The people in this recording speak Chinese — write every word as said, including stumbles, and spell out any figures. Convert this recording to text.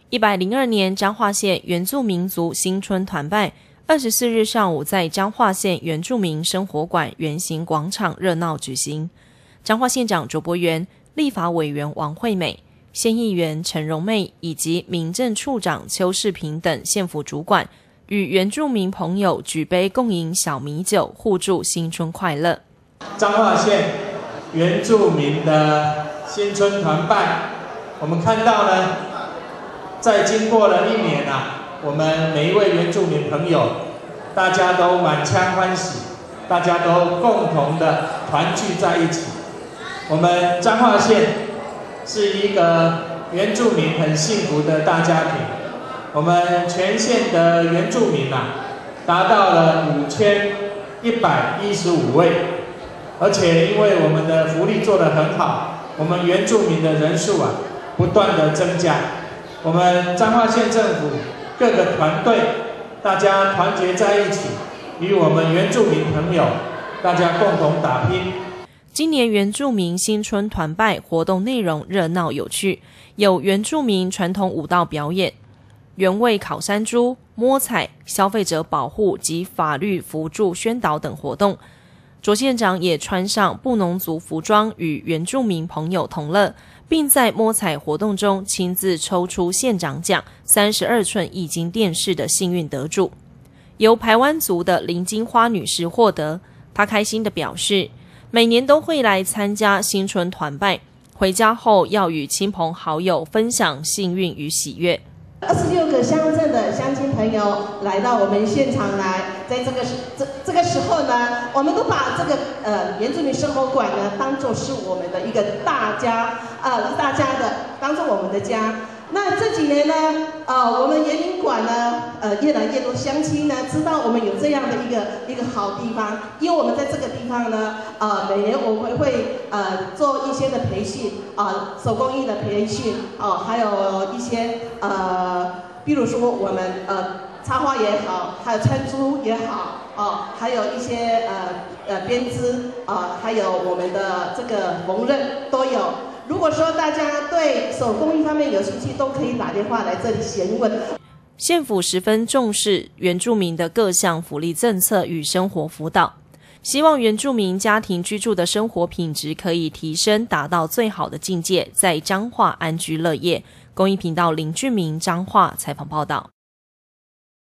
一百零二年彰化县原住民族新春团拜，二十四日上午在彰化县原住民生活馆圆形广场热闹举行。彰化县长卓博源、立法委员王惠美、县议员陈荣妹以及民政处长邱世平等县府主管与原住民朋友举杯共饮小米酒，互祝新春快乐。 彰化县原住民的新春团拜，我们看到呢，在经过了一年啊，我们每一位原住民朋友，大家都满腔欢喜，大家都共同的团聚在一起。我们彰化县是一个原住民很幸福的大家庭，我们全县的原住民啊，达到了五千一百一十五位，而且因为我们的福利做得很好，我们原住民的人数啊不断的增加。我们彰化县政府各个团队，大家团结在一起，与我们原住民朋友，大家共同打拼。 今年原住民新春团拜活动内容热闹有趣，有原住民传统舞蹈表演、原味烤山猪、摸彩、消费者保护及法律扶助宣导等活动。卓县长也穿上布农族服装与原住民朋友同乐，并在摸彩活动中亲自抽出县长奖三十二寸液晶电视的幸运得主，由排湾族的林金花女士获得。她开心地表示，每年都会来参加新春团拜，回家后要与亲朋好友分享幸运与喜悦。 二十六个乡镇的乡亲朋友来到我们现场来，在这个这这个时候呢，我们都把这个呃原住民生活馆呢当作是我们的一个大家，呃大家的当作我们的家。那这几年呢，呃我们原民馆呢，呃越来越多乡亲呢知道我们有这样的一个一个好地方，因为我们在这个地方呢，呃每年我们会呃做一些的培训啊、呃，手工艺的培训哦、呃，还有一些呃，比如说我们呃插花也好，还有穿珠也好哦、呃，还有一些呃呃编织啊、呃，还有我们的这个缝纫都有。如果说大家对手工艺方面有兴趣，都可以打电话来这里询问。 县府十分重视原住民的各项福利政策与生活辅导，希望原住民家庭居住的生活品质可以提升，达到最好的境界，在彰化安居乐业。公益频道林俊明彰化采访报道。